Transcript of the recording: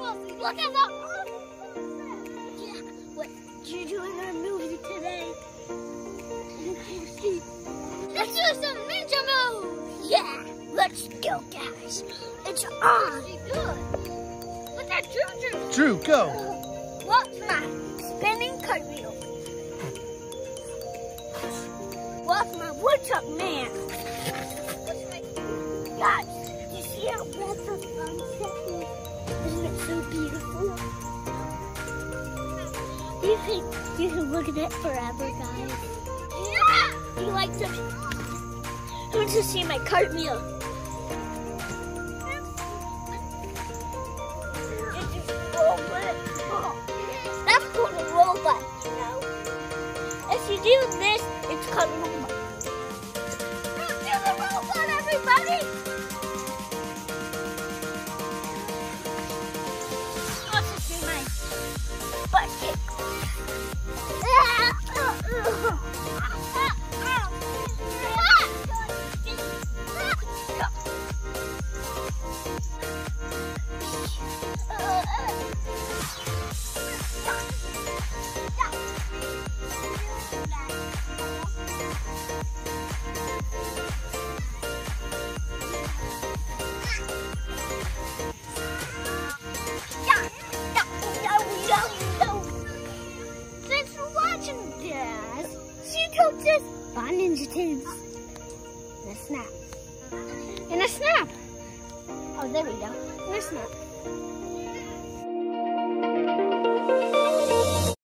Crosley, look at that. Yeah, what did you do in our movie today? Let's do some ninja moves. Yeah, let's go, guys. It's on. Look at Drew. Drew, go. Watch my spinning cartwheel. Watch my woodchuck man. Guys, you see how that's a sunset is? Isn't it so beautiful? You can look at it forever, guys. Yeah! You like to... I want to see my cartwheel. That's called a robot, you know? If you do this, it's called a robot. Do the robot, everybody! Let's just do my butt kick. Thanks for watching, guys. See you coaches. Bye, Ninja Kidz. And a snap. And a snap. Oh, there we go. And a snap.